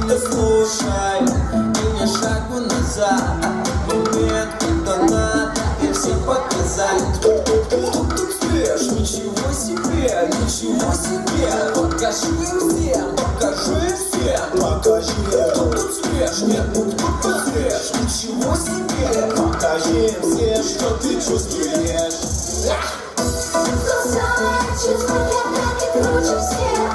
Слушай, и не шагу назад. Момент, когда надо, и всем показать. Тут спишь, ничего себе, ничего себе. Покажи им всем, покажи всем. Покажи. Тут спишь, нет, тут спишь. Ничего себе, покажи им всем, что ты чувствуешь. Чувствую, когда ты круче всех.